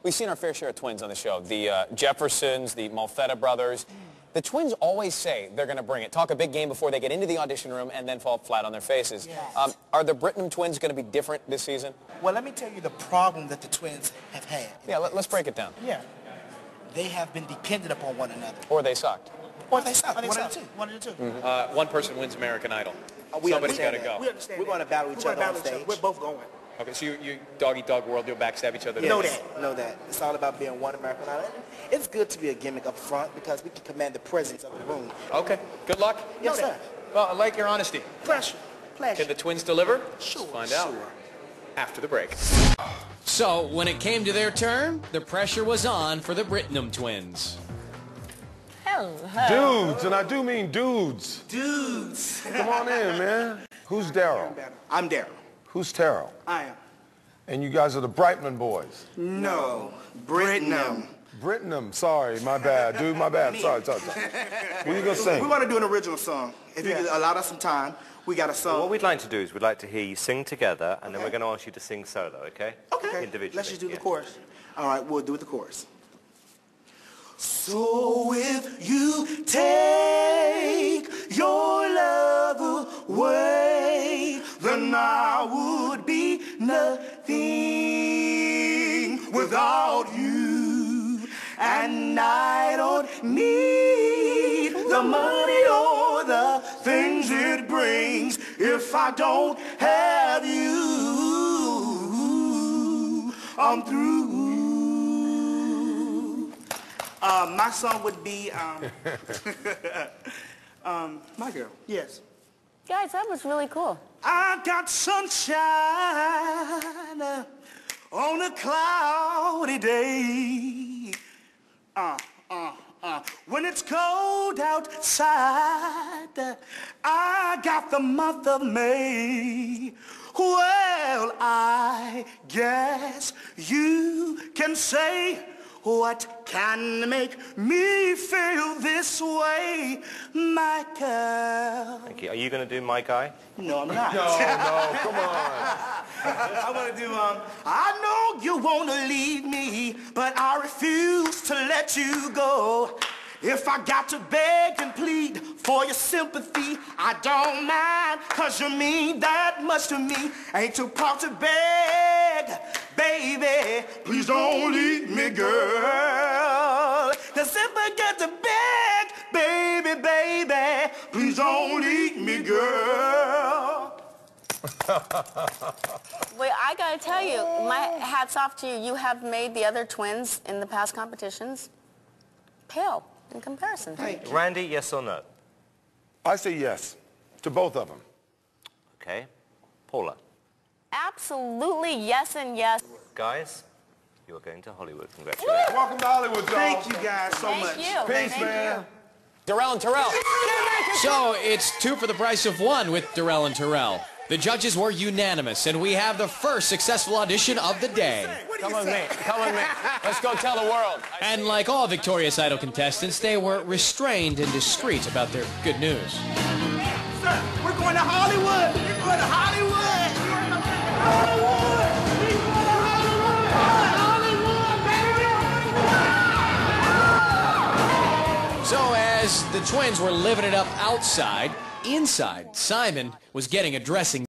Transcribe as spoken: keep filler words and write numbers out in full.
we've seen our fair share of twins on the show. The uh, Jeffersons, the Malfetta brothers. The twins always say they're going to bring it, talk a big game before they get into the audition room, and then fall flat on their faces. Yes. Um, are the Brittenum twins going to be different this season? Well, let me tell you the problem that the twins have had. Yeah, let, let's break it down. Yeah. They have been dependent upon one another. Or they sucked. Or they suck. Or they One suck. of the two. One of the two. Mm-hmm. Uh, one person wins American Idol. Uh, we Somebody's got to understand go. We understand We're going to that. battle each We're other gonna on battle each other. stage. We're both going. Okay, so you, you dog eat dog world, you'll backstab each other. Yes. Know that. Know that. It's all about being one American Idol. It's good to be a gimmick up front because we can command the presence of the room. Okay, good luck. Yes, Know sir. Well, I like your honesty. Pleasure. Pleasure. Can the twins deliver? Sure. Let's find out Sure. after the break. So, when it came to their turn, the pressure was on for the Brittenum twins. Dudes, and I do mean dudes. Dudes. Come on in, man. Who's Daryl? I'm Daryl. Who's Terrell? I am. And you guys are the Brightman boys. No. Brittenum. Brittenum, sorry, my bad. Dude, my bad. Sorry, sorry, sorry. What are you gonna sing? We want to do an original song. If Yeah. you allow us some time, we got a song. What we'd like to do is we'd like to hear you sing together, and then Okay. we're going to ask you to sing solo, okay? Okay. Individually. Let's just do the yeah. chorus. All right, we'll do it the chorus. So if you take your love away, then I would be nothing without you. And I don't need the money or the things it brings if I don't have you. I'm through. Uh, my song would be, um, um, My Girl. Yes. Guys, that was really cool. I got sunshine on a cloudy day. Uh, uh, uh. When it's cold outside, I got the month of May. Well, I guess you can say, what can make me feel this way, my girl? Thank you. Are you going to do My Guy? No, I'm not. No, no, come on. I want to do, um, I know you want to leave me, but I refuse to let you go. If I got to beg and plead for your sympathy, I don't mind, cause you mean that much to me. Ain't too proud to beg, baby, please don't leave me, girl. Cause if I got to beg, baby, baby, please don't leave me, girl. Wait, I gotta tell you, my hat's off to you. You have made the other twins in the past competitions pale in comparison. Randy, yes or no? I say yes to both of them. Okay. Paula? Absolutely yes and yes. Guys, you're going to Hollywood. Congratulations. Welcome to Hollywood, y'all. Thank you guys so Thank much. you. Peace, Thank man. you. Darrell and Terrell. So, it's two for the price of one with Darrell and Terrell. The judges were unanimous, and we have the first successful audition of the day. Come with me. Come with me. Let's go tell the world. And like all Victorious Idol contestants, they were restrained and discreet about their good news. Sir, we're going to Hollywood. We're going to Hollywood. We're going to Hollywood. We're going to Hollywood. Hollywood, baby. So as the twins were living it up outside, inside, Simon was getting a dressing